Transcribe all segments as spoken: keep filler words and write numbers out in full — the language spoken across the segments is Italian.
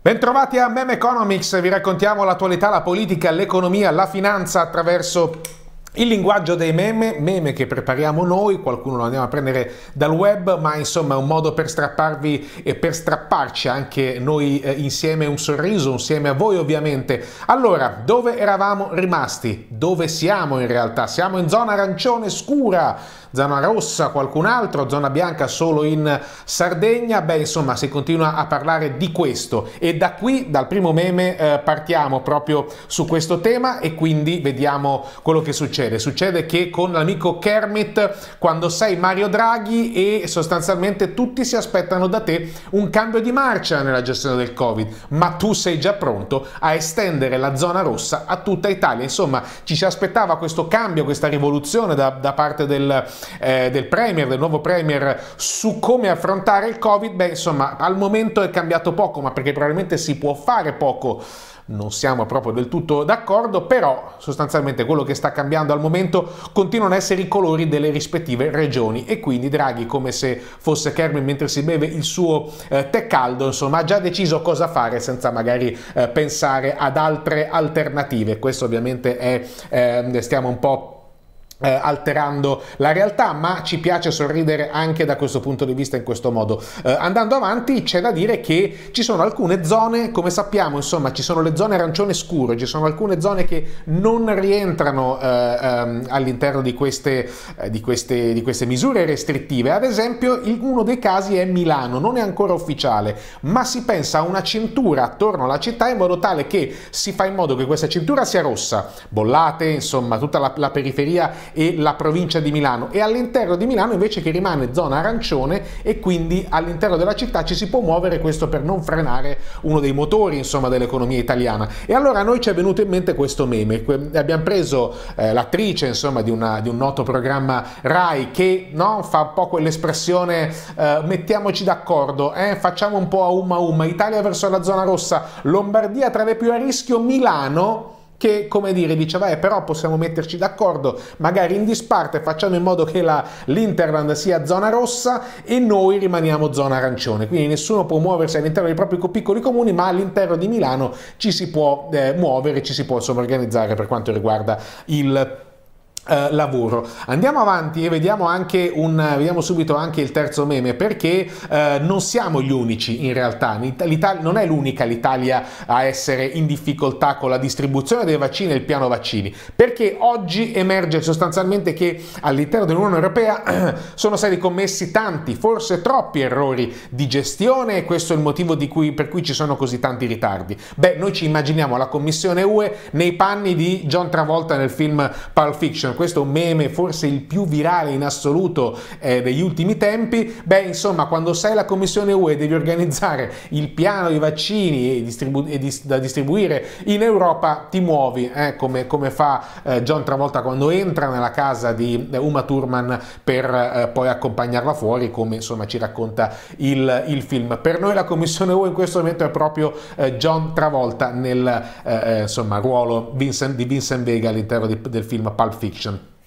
Bentrovati a Meme Economics, vi raccontiamo l'attualità, la politica, l'economia, la finanza attraverso il linguaggio dei meme, meme che prepariamo noi, qualcuno lo andiamo a prendere dal web, ma insomma è un modo per strapparvi e per strapparci anche noi eh, insieme un sorriso, insieme a voi ovviamente. Allora, dove eravamo rimasti? Dove siamo in realtà? Siamo in zona arancione scura, zona rossa qualcun altro, zona bianca solo in Sardegna. Beh, insomma, si continua a parlare di questo e da qui, dal primo meme, eh, partiamo proprio su questo tema e quindi vediamo quello che succede. Succede che con l'amico Kermit, quando sei Mario Draghi e sostanzialmente tutti si aspettano da te un cambio di marcia nella gestione del Covid, ma tu sei già pronto a estendere la zona rossa a tutta Italia. Insomma, ci si aspettava questo cambio, questa rivoluzione da, da parte del, eh, del Premier, del nuovo Premier, su come affrontare il Covid. Beh, insomma, al momento è cambiato poco, ma perché probabilmente si può fare poco. Non siamo proprio del tutto d'accordo, però sostanzialmente quello che sta cambiando al momento continuano ad essere i colori delle rispettive regioni e quindi Draghi, come se fosse Kermit mentre si beve il suo eh, tè caldo, insomma ha già deciso cosa fare senza magari eh, pensare ad altre alternative. Questo ovviamente è, eh, stiamo un po' Eh, alterando la realtà, ma ci piace sorridere anche da questo punto di vista in questo modo. Eh, andando avanti c'è da dire che ci sono alcune zone, come sappiamo, insomma ci sono le zone arancione scuro, ci sono alcune zone che non rientrano eh, ehm, all'interno di queste, eh, di, queste, di queste misure restrittive. Ad esempio il, uno dei casi è Milano, non è ancora ufficiale, ma si pensa a una cintura attorno alla città in modo tale che si fa in modo che questa cintura sia rossa, Bollate, insomma tutta la, la periferia e la provincia di Milano, e all'interno di Milano invece che rimane zona arancione e quindi all'interno della città ci si può muovere, questo per non frenare uno dei motori insomma dell'economia italiana. E allora a noi ci è venuto in mente questo meme, abbiamo preso eh, l'attrice insomma di, una, di un noto programma Rai che no, fa un po' quell'espressione eh, mettiamoci d'accordo, eh, facciamo un po' a umma umma, Italia verso la zona rossa, Lombardia tra le più a rischio, Milano che, come dire, diceva eh, però possiamo metterci d'accordo, magari in disparte facciamo in modo che l'Interland sia zona rossa e noi rimaniamo zona arancione, quindi nessuno può muoversi all'interno dei propri piccoli comuni, ma all'interno di Milano ci si può eh, muovere, ci si può insomma organizzare per quanto riguarda il Uh, lavoro. Andiamo avanti e vediamo anche un vediamo subito anche il terzo meme, perché uh, non siamo gli unici in realtà. L'Italia non è l'unica l'Italia a essere in difficoltà con la distribuzione dei vaccini e il piano vaccini, perché oggi emerge sostanzialmente che all'interno dell'Unione Europea sono stati commessi tanti, forse troppi errori di gestione e questo è il motivo di cui, per cui ci sono così tanti ritardi. Beh, noi ci immaginiamo la Commissione U E nei panni di John Travolta nel film Pulp Fiction. Questo è un meme forse il più virale in assoluto eh, degli ultimi tempi. Beh, insomma, quando sei la Commissione U E devi organizzare il piano di vaccini e, distribu e dis da distribuire in Europa, ti muovi eh, come, come fa eh, John Travolta quando entra nella casa di eh, Uma Thurman per eh, poi accompagnarla fuori, come insomma ci racconta il, il film. Per noi la Commissione U E in questo momento è proprio eh, John Travolta nel eh, insomma ruolo Vincent, di Vincent Vega all'interno del film Pulp Fiction.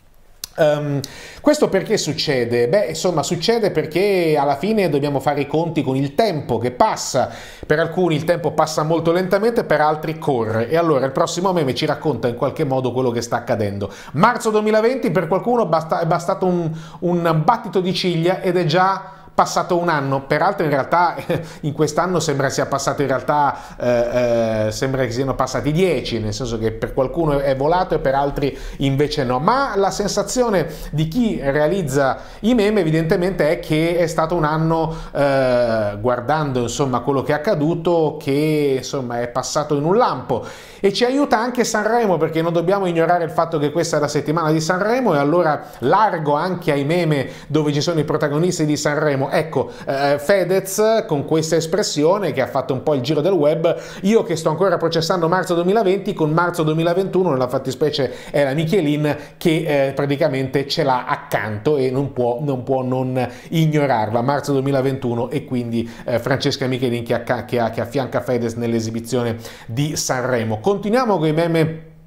Um, questo perché succede? Beh, insomma, succede perché alla fine dobbiamo fare i conti con il tempo che passa. Per alcuni il tempo passa molto lentamente, per altri corre. E allora il prossimo meme ci racconta in qualche modo quello che sta accadendo. Marzo duemilaventi per qualcuno basta, è bastato un, un battito di ciglia ed è già passato un anno, peraltro in realtà in quest'anno sembra sia passato in realtà eh, eh, sembra che siano passati dieci, nel senso che per qualcuno è volato e per altri invece no, ma la sensazione di chi realizza i meme evidentemente è che è stato un anno eh, guardando insomma quello che è accaduto che insomma è passato in un lampo. E ci aiuta anche Sanremo, perché non dobbiamo ignorare il fatto che questa è la settimana di Sanremo e allora largo anche ai meme dove ci sono i protagonisti di Sanremo. Ecco, eh, Fedez con questa espressione che ha fatto un po' il giro del web, io che sto ancora processando marzo duemilaventi con marzo duemilaventuno, nella fattispecie è la Michelin che eh, praticamente ce l'ha accanto e non può non, può non ignorarla, marzo duemilaventuno, e quindi eh, Francesca Michelin che, che, che affianca Fedez nell'esibizione di Sanremo. Continuiamo con i meme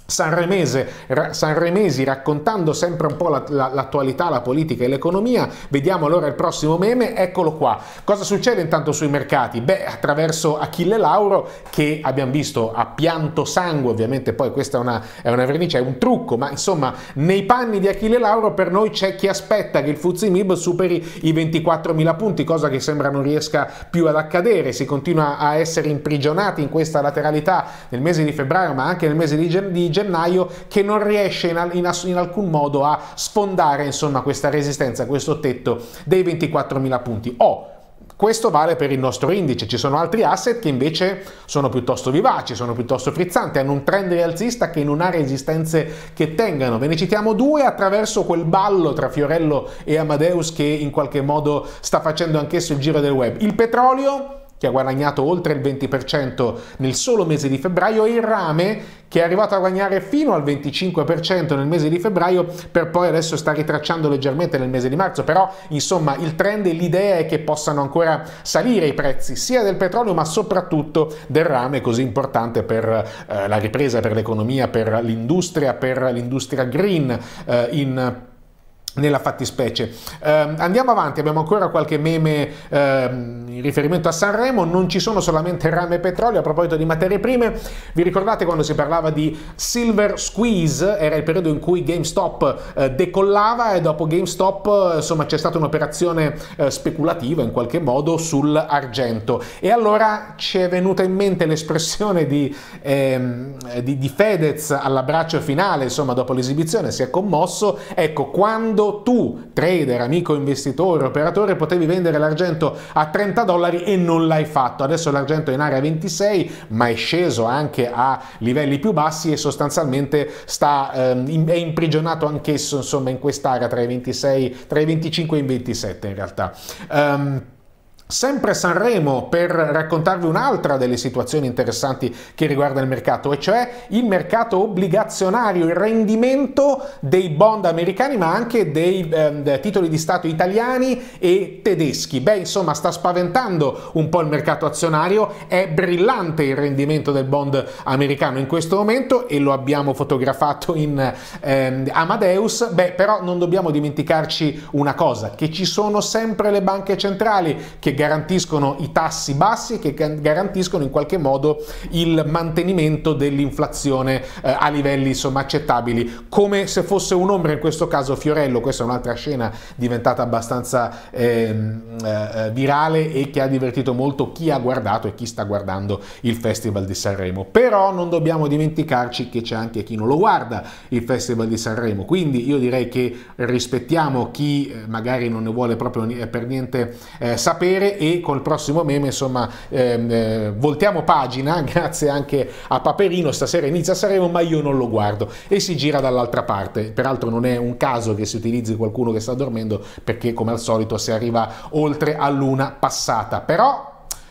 sanremese, sanremesi raccontando sempre un po' la, la, l'attualità, la politica e l'economia. Vediamo allora il prossimo meme, eccolo qua. Cosa succede intanto sui mercati? Beh, attraverso Achille Lauro, che abbiamo visto a pianto sangue, ovviamente poi questa è una, è una vernice, è un trucco, ma insomma nei panni di Achille Lauro per noi c'è chi aspetta che il F T S E M I B superi i ventiquattromila punti, cosa che sembra non riesca più ad accadere. Si continua a essere imprigionati in questa lateralità nel mese di febbraio, ma anche nel mese di, gen- di gennaio, che non riesce in, al- in, ass- in alcun modo a sfondare insomma questa resistenza, questo tetto dei ventiquattromila punti. Oh, questo vale per il nostro indice. Ci sono altri asset che invece sono piuttosto vivaci, sono piuttosto frizzanti, hanno un trend rialzista che non ha resistenze che tengano. Ve ne citiamo due attraverso quel ballo tra Fiorello e Amadeus che in qualche modo sta facendo anch'esso il giro del web. Il petrolio, che ha guadagnato oltre il venti per cento nel solo mese di febbraio, e il rame, che è arrivato a guadagnare fino al venticinque per cento nel mese di febbraio, per poi adesso sta ritracciando leggermente nel mese di marzo. Però insomma il trend e l'idea è che possano ancora salire i prezzi sia del petrolio ma soprattutto del rame, così importante per eh, la ripresa, per l'economia, per l'industria, per l'industria green eh, in nella fattispecie. Eh, andiamo avanti, abbiamo ancora qualche meme eh, in riferimento a Sanremo. Non ci sono solamente rame e petrolio. A proposito di materie prime, vi ricordate quando si parlava di silver squeeze? Era il periodo in cui GameStop eh, decollava, e dopo GameStop insomma c'è stata un'operazione eh, speculativa in qualche modo sull'argento, e allora ci è venuta in mente l'espressione di, ehm, di, di Fedez all'abbraccio finale, insomma dopo l'esibizione si è commosso. Ecco, quando tu, trader, amico investitore, operatore, potevi vendere l'argento a trenta dollari e non l'hai fatto. Adesso l'argento è in area ventisei, ma è sceso anche a livelli più bassi e sostanzialmente sta, ehm, è imprigionato anch'esso insomma in quest'area tra i ventisei, tra i venticinque e i ventisette in realtà. Um, Sempre Sanremo per raccontarvi un'altra delle situazioni interessanti che riguarda il mercato, e cioè il mercato obbligazionario, il rendimento dei bond americani ma anche dei eh, titoli di Stato italiani e tedeschi. Beh, insomma, sta spaventando un po' il mercato azionario. È brillante il rendimento del bond americano in questo momento e lo abbiamo fotografato in eh, Amadeus. Beh, però non dobbiamo dimenticarci una cosa, che ci sono sempre le banche centrali che garantiscono i tassi bassi, che garantiscono in qualche modo il mantenimento dell'inflazione eh, a livelli insomma accettabili, come se fosse un'ombra in questo caso Fiorello. Questa è un'altra scena diventata abbastanza eh, eh, virale e che ha divertito molto chi ha guardato e chi sta guardando il Festival di Sanremo. Però non dobbiamo dimenticarci che c'è anche chi non lo guarda il Festival di Sanremo, quindi io direi che rispettiamo chi eh, magari non ne vuole proprio per niente eh, sapere, e col prossimo meme insomma ehm, eh, voltiamo pagina, grazie anche a Paperino. Stasera inizia Sanremo ma io non lo guardo, e si gira dall'altra parte. Peraltro non è un caso che si utilizzi qualcuno che sta dormendo, perché come al solito si arriva oltre all'una passata. Però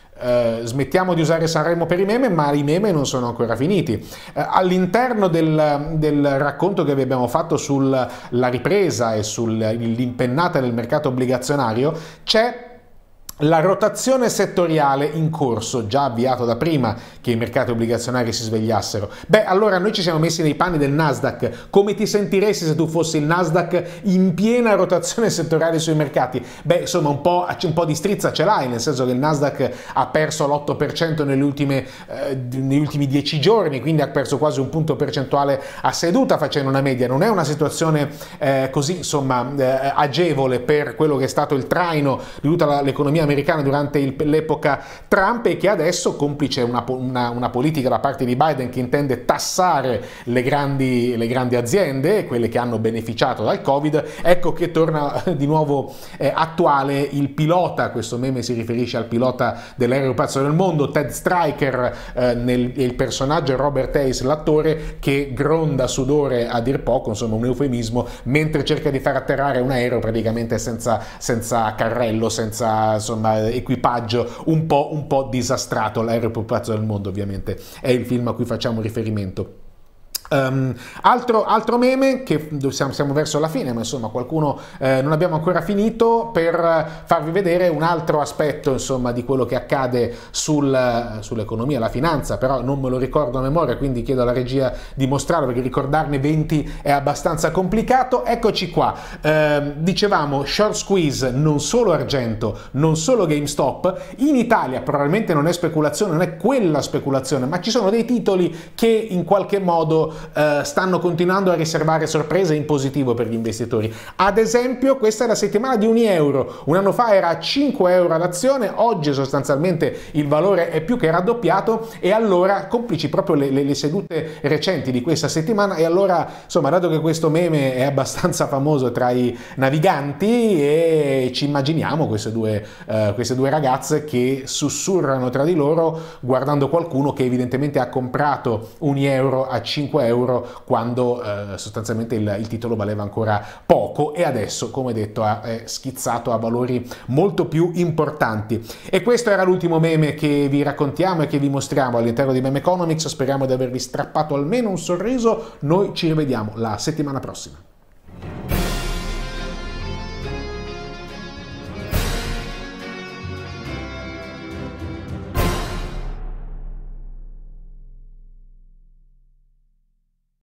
Uh, smettiamo di usare Sanremo per i meme, ma i meme non sono ancora finiti. Uh, all'interno del, del racconto che vi abbiamo fatto sulla ripresa e sull'impennata del mercato obbligazionario c'è la rotazione settoriale in corso, già avviato da prima che i mercati obbligazionari si svegliassero. Beh, allora noi ci siamo messi nei panni del Nasdaq. Come ti sentiresti se tu fossi il Nasdaq in piena rotazione settoriale sui mercati? Beh, insomma, un po', un po' di strizza ce l'hai, nel senso che il Nasdaq ha perso l'otto per cento nelle ultime, eh, negli ultimi dieci giorni, quindi ha perso quasi un punto percentuale a seduta facendo una media. Non è una situazione eh, così, insomma, eh, agevole per quello che è stato il traino di tutta l'economia americana durante l'epoca Trump, e che adesso, complice una, una, una politica da parte di Biden che intende tassare le grandi, le grandi aziende, quelle che hanno beneficiato dal Covid, ecco che torna di nuovo eh, attuale il pilota. Questo meme si riferisce al pilota dell'aereo pazzo del mondo, Ted Stryker, eh, nel, il personaggio Robert Hayes, l'attore, che gronda sudore a dir poco, insomma un eufemismo, mentre cerca di far atterrare un aereo praticamente senza, senza carrello, senza insomma equipaggio, un po', un po' disastrato. L'aereo più pazzo del mondo ovviamente è il film a cui facciamo riferimento. Um, altro, altro meme che siamo, siamo verso la fine, ma insomma qualcuno eh, non abbiamo ancora finito, per farvi vedere un altro aspetto insomma di quello che accade sul, sull'economia, la finanza, però non me lo ricordo a memoria, quindi chiedo alla regia di mostrarlo perché ricordarne venti è abbastanza complicato. Eccoci qua, eh, dicevamo short squeeze, non solo Argento, non solo GameStop. In Italia probabilmente non è speculazione, non è quella speculazione, ma ci sono dei titoli che in qualche modo Uh, stanno continuando a riservare sorprese in positivo per gli investitori. Ad esempio, questa è la settimana di Unieuro. Un anno fa era a cinque euro l'azione, oggi sostanzialmente il valore è più che raddoppiato, e allora, complici proprio le, le, le sedute recenti di questa settimana, e allora, insomma, dato che questo meme è abbastanza famoso tra i naviganti, e ci immaginiamo queste due, uh, queste due ragazze che sussurrano tra di loro guardando qualcuno che evidentemente ha comprato Unieuro a cinque euro quando eh, sostanzialmente il, il titolo valeva ancora poco, e adesso, come detto, ha eh, schizzato a valori molto più importanti. E questo era l'ultimo meme che vi raccontiamo e che vi mostriamo all'interno di Meme Economics. Speriamo di avervi strappato almeno un sorriso. Noi ci rivediamo la settimana prossima.